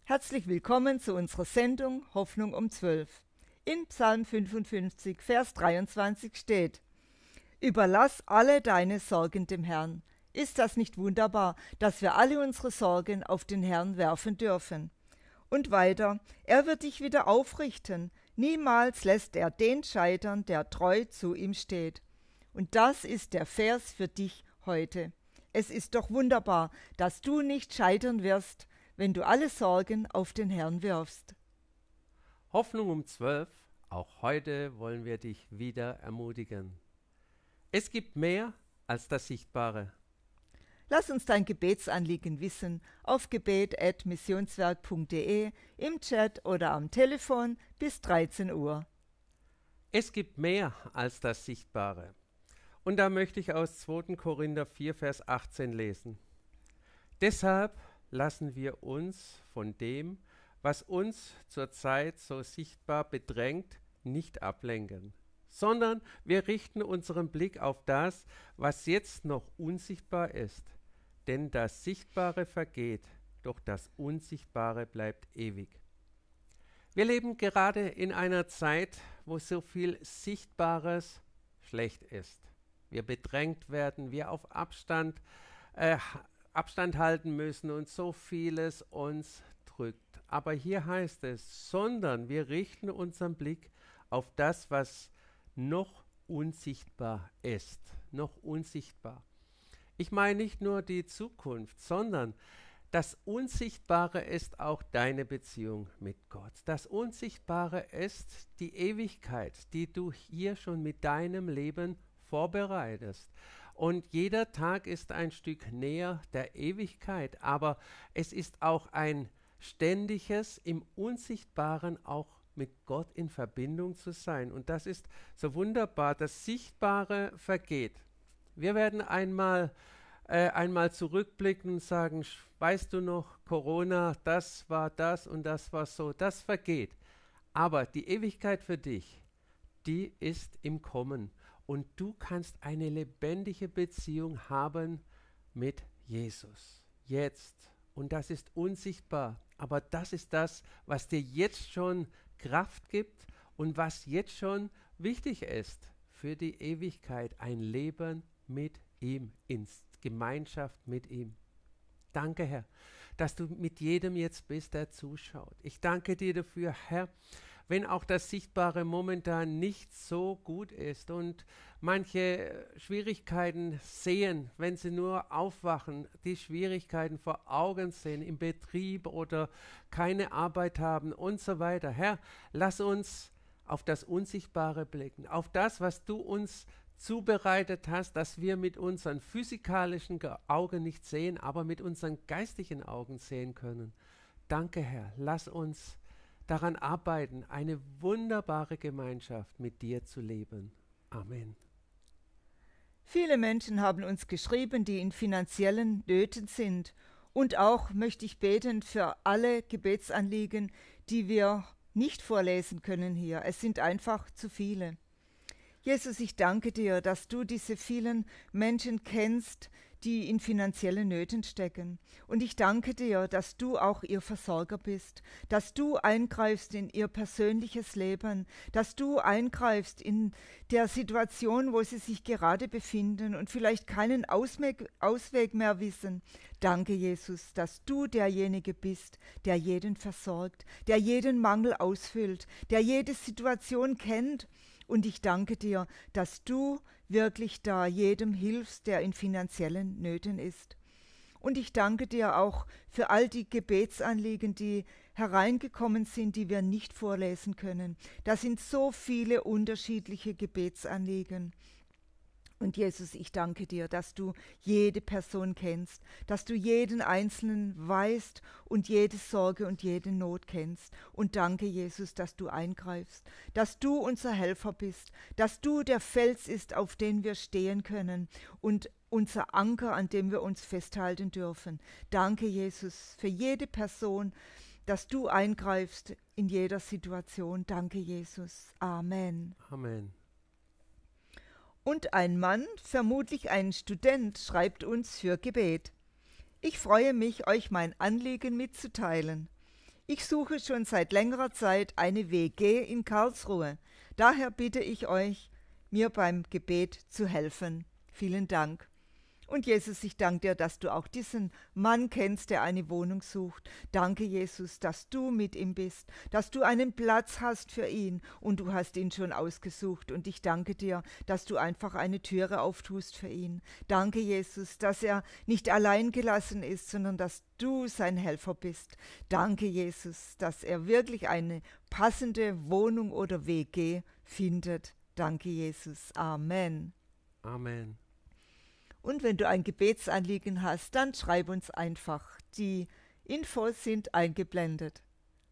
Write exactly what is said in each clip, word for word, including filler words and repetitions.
Herzlich willkommen zu unserer Sendung Hoffnung um zwölf. In Psalm fünfundfünfzig, Vers dreiundzwanzig steht: Überlass alle deine Sorgen dem Herrn. Ist das nicht wunderbar, dass wir alle unsere Sorgen auf den Herrn werfen dürfen? Und weiter: Er wird dich wieder aufrichten. Niemals lässt er den scheitern, der treu zu ihm steht. Und das ist der Vers für dich heute. Es ist doch wunderbar, dass du nicht scheitern wirst, wenn du alle Sorgen auf den Herrn wirfst. Hoffnung um zwölf, auch heute wollen wir dich wieder ermutigen. Es gibt mehr als das Sichtbare. Lass uns dein Gebetsanliegen wissen auf gebet at missionswerk punkt de, im Chat oder am Telefon bis dreizehn Uhr. Es gibt mehr als das Sichtbare. Und da möchte ich aus zweiter Korinther vier, Vers achtzehn lesen. Deshalb lassen wir uns von dem, was uns zurzeit so sichtbar bedrängt, nicht ablenken, sondern wir richten unseren Blick auf das, was jetzt noch unsichtbar ist. Denn das Sichtbare vergeht, doch das Unsichtbare bleibt ewig. Wir leben gerade in einer Zeit, wo so viel Sichtbares schlecht ist. Wir bedrängt werden, wir auf Abstand äh, Abstand halten müssen und so vieles uns drückt. Aber hier heißt es, sondern wir richten unseren Blick auf das, was noch unsichtbar ist. Noch unsichtbar. Ich meine nicht nur die Zukunft, sondern das Unsichtbare ist auch deine Beziehung mit Gott. Das Unsichtbare ist die Ewigkeit, die du hier schon mit deinem Leben vorbereitest. Und jeder Tag ist ein Stück näher der Ewigkeit, aber es ist auch ein ständiges, im Unsichtbaren auch mit Gott in Verbindung zu sein. Und das ist so wunderbar, das Sichtbare vergeht. Wir werden einmal, äh, einmal zurückblicken und sagen, weißt du noch, Corona, das war das und das war so, das vergeht. Aber die Ewigkeit für dich, die ist im Kommen. Und du kannst eine lebendige Beziehung haben mit Jesus. Jetzt. Und das ist unsichtbar. Aber das ist das, was dir jetzt schon Kraft gibt und was jetzt schon wichtig ist für die Ewigkeit. Ein Leben mit ihm, in Gemeinschaft mit ihm. Danke, Herr, dass du mit jedem jetzt bist, der zuschaut. Ich danke dir dafür, Herr, wenn auch das Sichtbare momentan nicht so gut ist und manche Schwierigkeiten sehen, wenn sie nur aufwachen, die Schwierigkeiten vor Augen sehen im Betrieb oder keine Arbeit haben und so weiter. Herr, lass uns auf das Unsichtbare blicken, auf das, was du uns zubereitet hast, dass wir mit unseren physikalischen Augen nicht sehen, aber mit unseren geistigen Augen sehen können. Danke, Herr, lass uns daran arbeiten, eine wunderbare Gemeinschaft mit dir zu leben. Amen. Viele Menschen haben uns geschrieben, die in finanziellen Nöten sind. Und auch möchte ich beten für alle Gebetsanliegen, die wir nicht vorlesen können hier. Es sind einfach zu viele. Jesus, ich danke dir, dass du diese vielen Menschen kennst, die in finanziellen Nöten stecken. Und ich danke dir, dass du auch ihr Versorger bist, dass du eingreifst in ihr persönliches Leben, dass du eingreifst in der Situation, wo sie sich gerade befinden und vielleicht keinen Ausweg, Ausweg mehr wissen. Danke, Jesus, dass du derjenige bist, der jeden versorgt, der jeden Mangel ausfüllt, der jede Situation kennt. Und ich danke dir, dass du wirklich da jedem hilfst, der in finanziellen Nöten ist. Und ich danke dir auch für all die Gebetsanliegen, die hereingekommen sind, die wir nicht vorlesen können. Da sind so viele unterschiedliche Gebetsanliegen. Und Jesus, ich danke dir, dass du jede Person kennst, dass du jeden Einzelnen weißt und jede Sorge und jede Not kennst. Und danke, Jesus, dass du eingreifst, dass du unser Helfer bist, dass du der Fels ist, auf den wir stehen können und unser Anker, an dem wir uns festhalten dürfen. Danke, Jesus, für jede Person, dass du eingreifst in jeder Situation. Danke, Jesus. Amen. Amen. Und ein Mann, vermutlich ein Student, schreibt uns für Gebet. Ich freue mich, euch mein Anliegen mitzuteilen. Ich suche schon seit längerer Zeit eine W G in Karlsruhe. Daher bitte ich euch, mir beim Gebet zu helfen. Vielen Dank. Und Jesus, ich danke dir, dass du auch diesen Mann kennst, der eine Wohnung sucht. Danke, Jesus, dass du mit ihm bist, dass du einen Platz hast für ihn und du hast ihn schon ausgesucht. Und ich danke dir, dass du einfach eine Türe auftust für ihn. Danke, Jesus, dass er nicht allein gelassen ist, sondern dass du sein Helfer bist. Danke, Jesus, dass er wirklich eine passende Wohnung oder W G findet. Danke, Jesus. Amen. Amen. Und wenn du ein Gebetsanliegen hast, dann schreib uns einfach. Die Infos sind eingeblendet.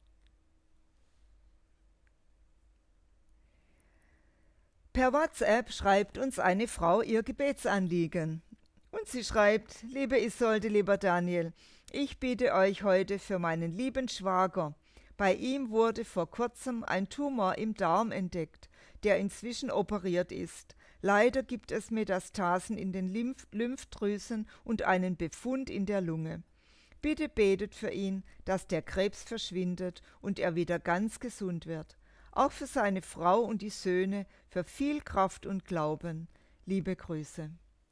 Per WhatsApp schreibt uns eine Frau ihr Gebetsanliegen. Und sie schreibt: Liebe Isolde, lieber Daniel, ich bitte euch heute für meinen lieben Schwager. Bei ihm wurde vor kurzem ein Tumor im Darm entdeckt, der inzwischen operiert ist. Leider gibt es Metastasen in den Lymph- Lymphdrüsen und einen Befund in der Lunge. Bitte betet für ihn, dass der Krebs verschwindet und er wieder ganz gesund wird. Auch für seine Frau und die Söhne, für viel Kraft und Glauben. Liebe Grüße.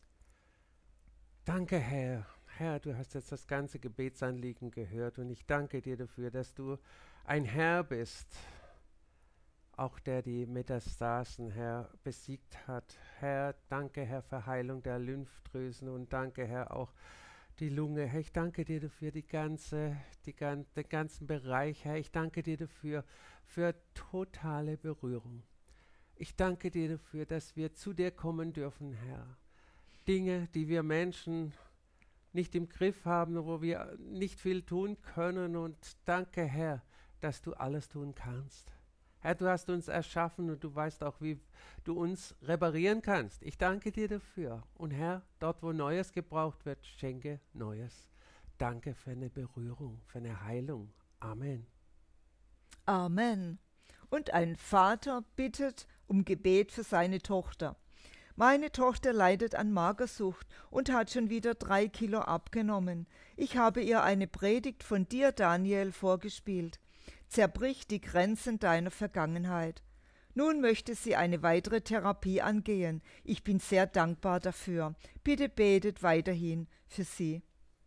Danke, Herr. Herr, du hast jetzt das ganze Gebetsanliegen gehört und ich danke dir dafür, dass du ein Herr bist, auch der die Metastasen, Herr, besiegt hat. Herr, danke, Herr, für Heilung der Lymphdrüsen und danke, Herr, auch die Lunge. Herr, ich danke dir dafür, die ganze, die, den ganzen Bereich, Herr. Ich danke dir dafür, für totale Berührung. Ich danke dir dafür, dass wir zu dir kommen dürfen, Herr. Dinge, die wir Menschen nicht im Griff haben, wo wir nicht viel tun können. Und danke, Herr, dass du alles tun kannst. Herr, du hast uns erschaffen und du weißt auch, wie du uns reparieren kannst. Ich danke dir dafür. Und Herr, dort, wo Neues gebraucht wird, schenke Neues. Danke für eine Berührung, für eine Heilung. Amen. Amen. Und ein Vater bittet um Gebet für seine Tochter. Meine Tochter leidet an Magersucht und hat schon wieder drei Kilo abgenommen. Ich habe ihr eine Predigt von dir, Daniel, vorgespielt. Zerbrich die Grenzen deiner Vergangenheit. Nun möchte sie eine weitere Therapie angehen. Ich bin sehr dankbar dafür. Bitte betet weiterhin für sie.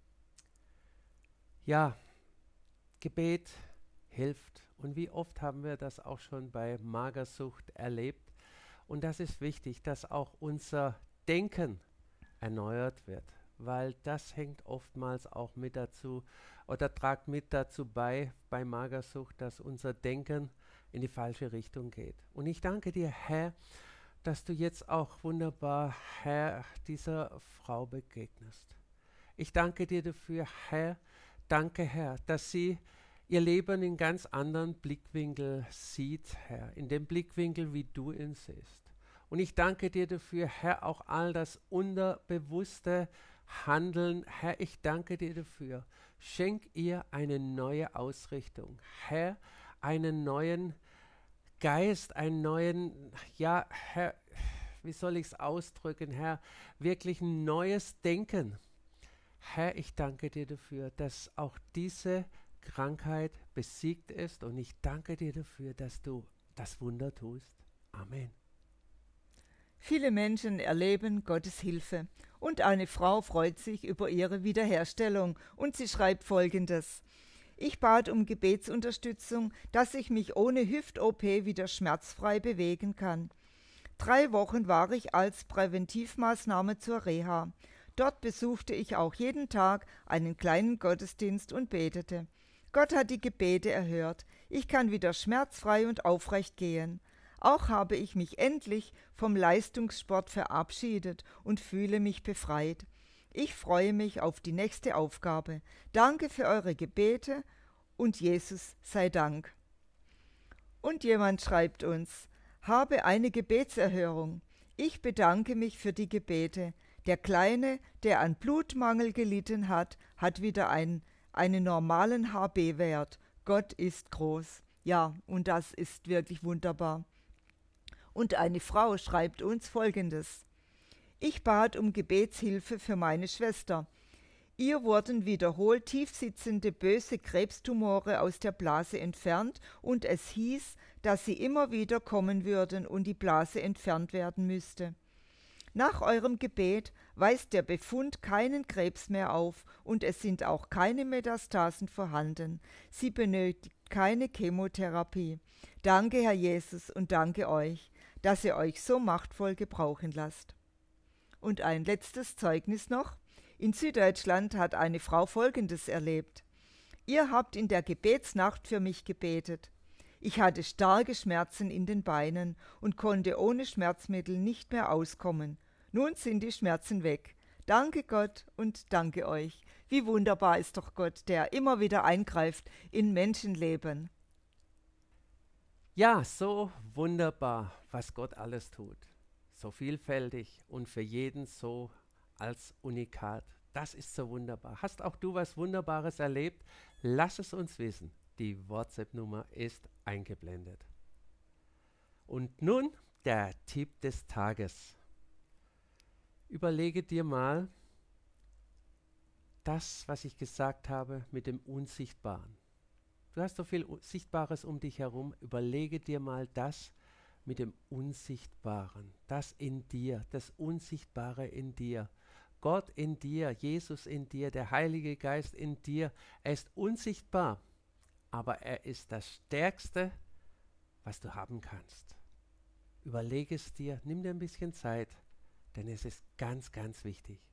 Ja, Gebet hilft. Und wie oft haben wir das auch schon bei Magersucht erlebt? Und das ist wichtig, dass auch unser Denken erneuert wird, weil das hängt oftmals auch mit dazu oder tragt mit dazu bei, bei Magersucht, dass unser Denken in die falsche Richtung geht. Und ich danke dir, Herr, dass du jetzt auch wunderbar, Herr, dieser Frau begegnest. Ich danke dir dafür, Herr, danke, Herr, dass sie ihr Leben in ganz anderen Blickwinkel sieht, Herr, in dem Blickwinkel, wie du ihn siehst. Und ich danke dir dafür, Herr, auch all das unterbewusste Handeln. Herr, ich danke dir dafür. Schenk ihr eine neue Ausrichtung. Herr, einen neuen Geist, einen neuen, ja, Herr, wie soll ich es ausdrücken, Herr, wirklich ein neues Denken. Herr, ich danke dir dafür, dass auch diese Krankheit besiegt ist und ich danke dir dafür, dass du das Wunder tust. Amen. Viele Menschen erleben Gottes Hilfe und eine Frau freut sich über ihre Wiederherstellung und sie schreibt Folgendes: Ich bat um Gebetsunterstützung, dass ich mich ohne Hüft-O P wieder schmerzfrei bewegen kann. Drei Wochen war ich als Präventivmaßnahme zur Reha. Dort besuchte ich auch jeden Tag einen kleinen Gottesdienst und betete. Gott hat die Gebete erhört. Ich kann wieder schmerzfrei und aufrecht gehen. Auch habe ich mich endlich vom Leistungssport verabschiedet und fühle mich befreit. Ich freue mich auf die nächste Aufgabe. Danke für eure Gebete und Jesus sei Dank. Und jemand schreibt uns: Habe eine Gebetserhörung. Ich bedanke mich für die Gebete. Der Kleine, der an Blutmangel gelitten hat, hat wieder ein, einen normalen H B-Wert. Gott ist groß. Ja, und das ist wirklich wunderbar. Und eine Frau schreibt uns Folgendes: Ich bat um Gebetshilfe für meine Schwester. Ihr wurden wiederholt tiefsitzende böse Krebstumore aus der Blase entfernt und es hieß, dass sie immer wieder kommen würden und die Blase entfernt werden müsste. Nach eurem Gebet weist der Befund keinen Krebs mehr auf und es sind auch keine Metastasen vorhanden. Sie benötigt keine Chemotherapie. Danke, Herr Jesus, und danke euch, dass ihr euch so machtvoll gebrauchen lasst. Und ein letztes Zeugnis noch. In Süddeutschland hat eine Frau Folgendes erlebt. Ihr habt in der Gebetsnacht für mich gebetet. Ich hatte starke Schmerzen in den Beinen und konnte ohne Schmerzmittel nicht mehr auskommen. Nun sind die Schmerzen weg. Danke Gott und danke euch. Wie wunderbar ist doch Gott, der immer wieder eingreift in Menschenleben. Ja, so wunderbar, was Gott alles tut. So vielfältig und für jeden so als Unikat. Das ist so wunderbar. Hast auch du was Wunderbares erlebt? Lass es uns wissen. Die WhatsApp-Nummer ist eingeblendet. Und nun der Tipp des Tages. Überlege dir mal das, was ich gesagt habe mit dem Unsichtbaren. Du hast so viel Sichtbares um dich herum. Überlege dir mal das mit dem Unsichtbaren. Das in dir, das Unsichtbare in dir. Gott in dir, Jesus in dir, der Heilige Geist in dir. Er ist unsichtbar. Aber er ist das Stärkste, was du haben kannst. Überlege es dir, nimm dir ein bisschen Zeit, denn es ist ganz, ganz wichtig.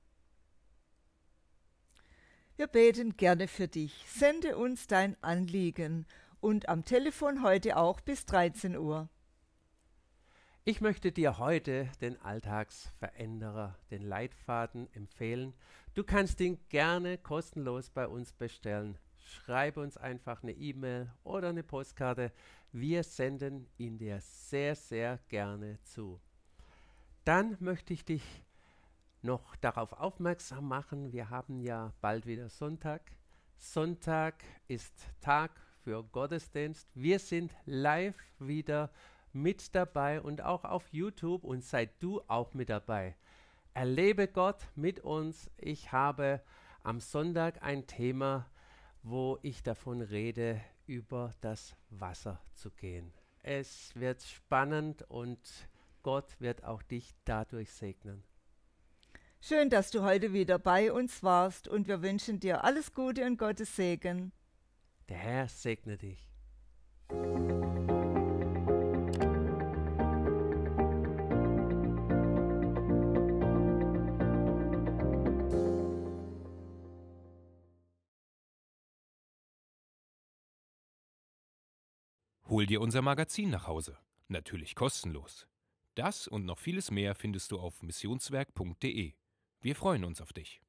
Wir beten gerne für dich. Sende uns dein Anliegen und am Telefon heute auch bis dreizehn Uhr. Ich möchte dir heute den Alltagsveränderer, den Leitfaden empfehlen. Du kannst ihn gerne kostenlos bei uns bestellen. Schreibe uns einfach eine E-Mail oder eine Postkarte. Wir senden ihn dir sehr, sehr gerne zu. Dann möchte ich dich noch darauf aufmerksam machen, wir haben ja bald wieder Sonntag. Sonntag ist Tag für Gottesdienst. Wir sind live wieder mit dabei und auch auf YouTube und sei du auch mit dabei. Erlebe Gott mit uns. Ich habe am Sonntag ein Thema, wo ich davon rede, über das Wasser zu gehen. Es wird spannend und Gott wird auch dich dadurch segnen. Schön, dass du heute wieder bei uns warst und wir wünschen dir alles Gute und Gottes Segen. Der Herr segne dich. Hol dir unser Magazin nach Hause. Natürlich kostenlos. Das und noch vieles mehr findest du auf missionswerk punkt de. Wir freuen uns auf dich.